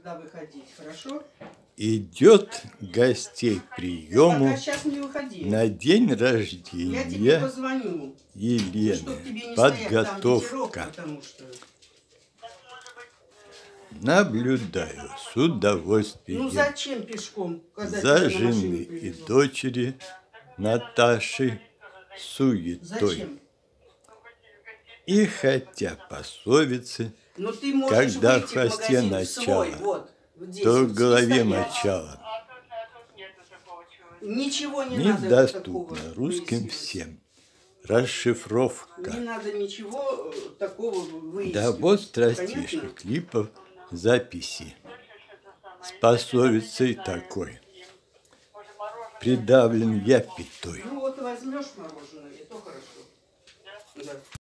когда выходить, хорошо? Идет гостей к приему Пока сейчас не выходи. на день Я тебе рождения позвоню. Елены. Чтоб тебе не Подготовка. стоять там ветерок, потому что... Наблюдаю с удовольствием Ну зачем пешком, когда за тебя на машине жены и привезут? дочери Наташи суетой. Зачем? И хотя пословицы, Ну ты можешь когда в выйти в хвосте магазин начало, свой, вот, здесь, то вот, в голове стоять. мочало. Ничего не надо Недоступно такого русским выяснять. всем. Расшифровка. Не надо ничего такого выяснить. Да вот страстишки Понятно? клипов, записи. С пословицей такой. Придавлен я пятой. Ну вот возьмешь мороженое, и то хорошо. Да.